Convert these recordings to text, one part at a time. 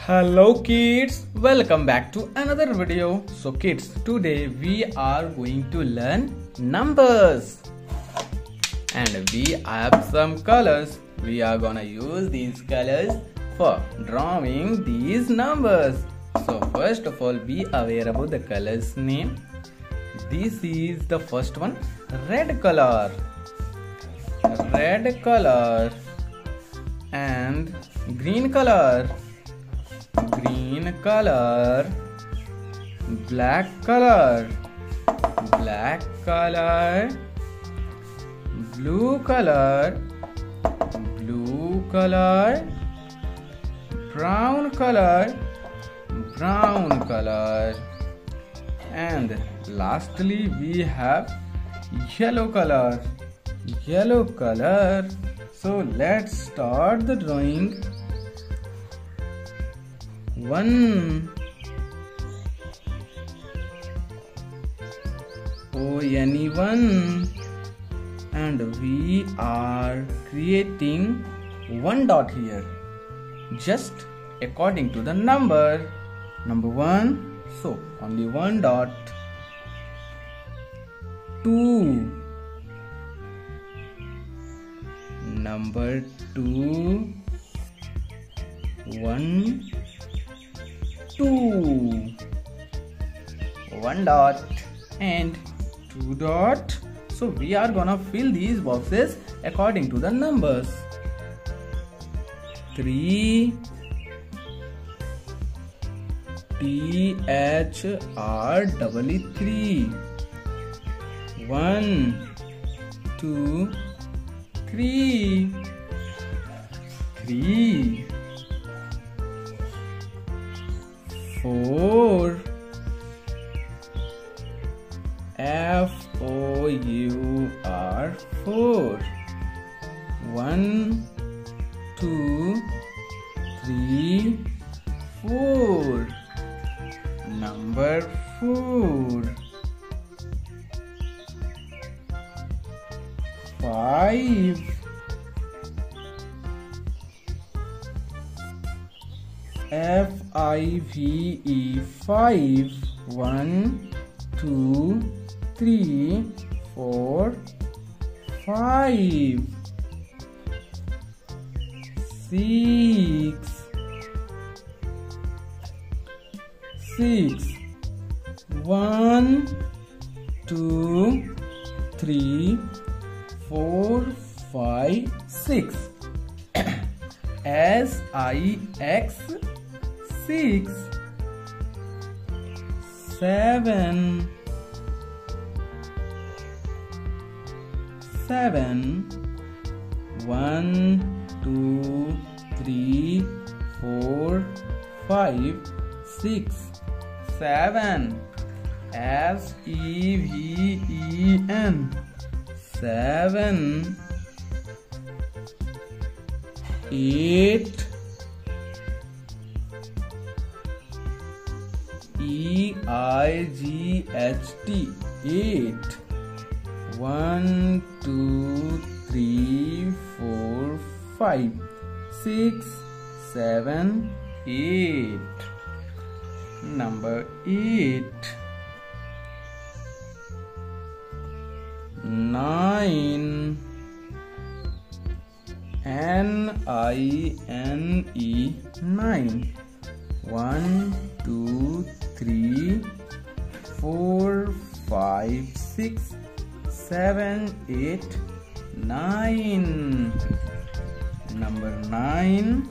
Hello kids, welcome back to another video. So kids, today we are going to learn numbers and we have some colors. We are gonna use these colors for drawing these numbers. So first of all, be aware about the colors name. This is the first one, red color, and green color, black color, blue color, brown color, and lastly we have yellow color. So let's start the drawing. 1 1 and we are creating one dot here just according to the number 1, so only one dot. 2 number 2, 1 2, one dot and two dot. So we are gonna fill these boxes according to the numbers. 3 3 1 2 3 4 4 1 2 3 4 number 4 5 5 1 2 3 4 5 6 1 2 3 4 5 6 SIX 6 7 1 2 3 4 5 6 7 SEVEN 7 8 EIGHT 8 1 2 3 4 5 6 7 8 number 8 9 NINE 9 1 2 3 4 5 6 7 8 9 number 9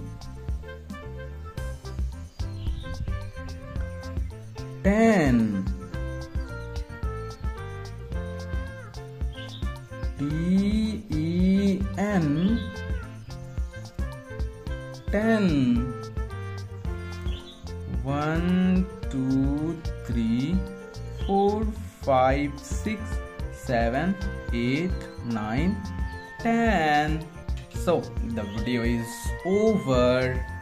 10 TEN 10 1 2 3 4 5 6 7 8 9 10. So the video is over.